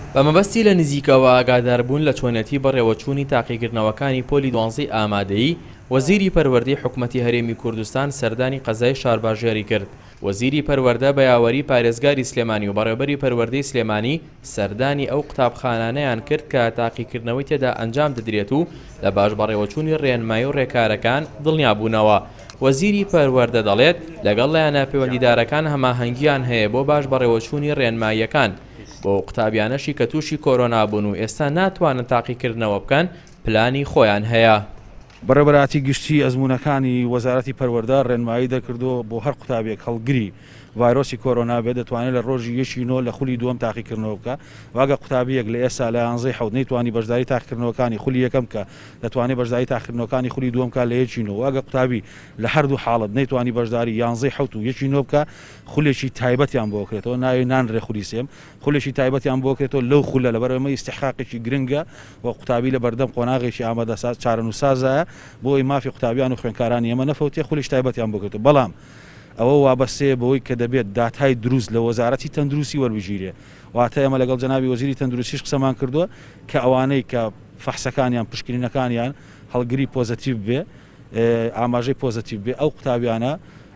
بە مەبەستی لە نزیکەوە ئاگاداربوون لە چۆنەتی بەڕێوەچوونی تاقیکردنەوەکانی پۆلی 12 ئامادەیی، وەزیری پەروەردەی حکوومەتی هەرێمی کوردستان سەردانی قەزای شارباژێری کرد. وەزیری پەروەردە بە یاوەری پارێزگاری سلێمانی و بەڕێوەبەری پەروەردەی سلێمانی سەردانی ئەو قوتابخانانەیان کرد کە تاقیکردنەوەی تێدا ئەنجام دەدرێت و لە باش بەڕێوەچوونی ڕێنمایی و ڕێکارەکان دڵنیابوونەوە. وەزیری پەروەردە دەڵێت لەگەڵ لایەنە پەیوەندیدارەکان هەماهەنگیان هەیە بۆ باش بەڕێوەچوونی ڕێنماییەکان بۆ قوتابیانەشی کە تووشی کۆرۆنا بوون و ئێستا ناتوانن تاقیکردنەوە بکەن پلانی خۆیان هەیە. بەڕێبەراتی گشتی ئەزمونەکانی وەزارەتی پەروەردە ڕێنمایی دەکردو بۆ هەر قوتابێک هەڵگری ڤایرۆسی کۆرۆنا بێت دەتوانێت لە ڕۆژی 1 لە خولی دووەم تاقیکردنەوە بکە. واگە قوتابیەک لە ئێستا لە 11 نەیتوانی بەشداری تاقیکردنەوەکانی خولی یەکەم کە دەتوانێت بەشداری تاقیکردنەوەکانی خولی دووەم کە لە 1 واگە قوتابی لە هەردوو حاڵت نەیتوانی بەشداری 11 و 1 بکە، خولێکی تایبەتیان بۆ کرێتەوە، ناوی نانڕێ خولی سێم، خولێکی تایبەتیان بۆ کرێتەوە لەو خولە لەبەرەوەی استحقاقێکی گرنگە و قوتابی لە بەردەم قۆناغێکی ئامادەساز چارەنووسازایە بۆی مافی قوتابیان و خوێندکارانی ئێمە نەفەوتێ خولیش تایبەتیان بۆ کرێتەوە. بەڵام ئەوە وابەستەیە بەوەی کە دەبێت داتای دروست لە وەزارەتی تەندروستی وەربژیرێ. واتە ئێمە لەگەڵ جەنابی وەزیری تەندروستیش قسەمان کردووە کە ئەوانەی کە فەحسەکانیان پشکنینەکانیان هەڵگری پۆزتیڤ بێ، ئاماژەی پۆزتیڤ بێ، ئەو قوتابیانە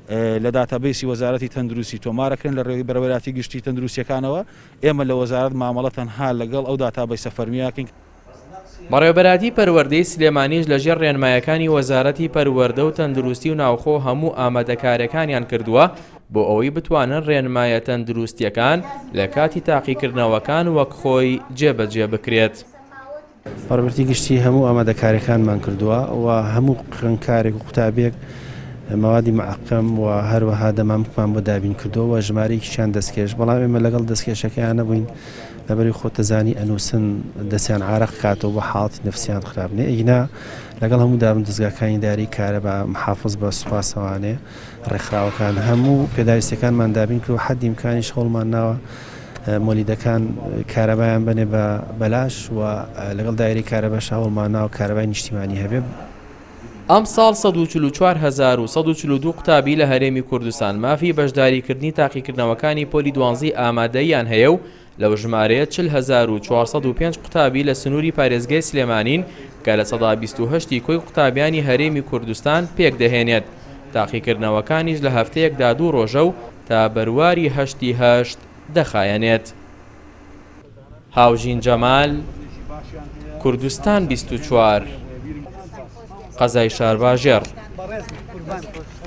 لە داتابیسی وەزارەتی تەندروستی تۆمارەکەن لە ڕێگەی بەرەبەراتی گشتی تەندروستیەکانەوە. ئێمە لە وەزارەت مامەڵە تەنها لەگەڵ ئەو داتابیسە فەرمیاکەین. بەڕێوەبەراتی پەروەردەی سلێمانیش لەژێر ڕێنمایەکانی وەزارەتی پەروەردە و تەندروستی و ناوخۆ هەموو ئامادەکاریەکانیان کردووە بۆ ئەوەی بتوانن ڕێنمایە تەندروستیەکان لە کاتی تاقیکردنەوەکان وەک خۆی جێبەجێ بکرێت. بەڕێوەبەرتی گشتی هەموو ئامادەکاریەکانمان کردووە و هەموو خوێندکارێک و قوتابێک مەوادی معقم و هەروەها دەمامکمان بۆ دابین کردەوە و ژمارەیەکیشیان دەستکێش. بەڵام ئێمە لەگەڵ دەستکێشەکەیان نەبووین لەبەری خۆتەزانی ئەنووسن دەستیان عارەق کاتەوە بە حاڵەتی نەفسیان خراپنێ. ئینا لەگەڵ هەموو دابن دەستگاکانی داری کارە بە محافظ بە سوپاسەوانێ ڕێکخراوەکان هەموو پێداویستەکانمان دابین کرد و حەدی ئیمکانی شەوڵمان ناوە مۆلیدەکان کارەبایان بنێ بە بەلاش و لەگەڵ دایری کارەبە هەوڵمان ناوە کارەبای نیشتیمانی هەبێ. ئەم ساڵ 144,142 قوتابی لە هەرێمی کوردستان مافی بەشداریکردنی تاقیکردنەوەکانی پۆلی 12 ئامادەیان هەیە و لەو ژمارەیە 40,405 قوتابی لە سنووری پارێزگای سلێمانین کە لە 128 کۆی قوتابیانی هەرێمی کوردستان پێک دەهێنێت. تاقیکردنەوەکانیش لە هەفتەیەکدا 2 ڕۆژە و تا بەرواری 8 دەخایەنێت. هاوژین جەمال، کوردستان 24، قەزای شارباژێر.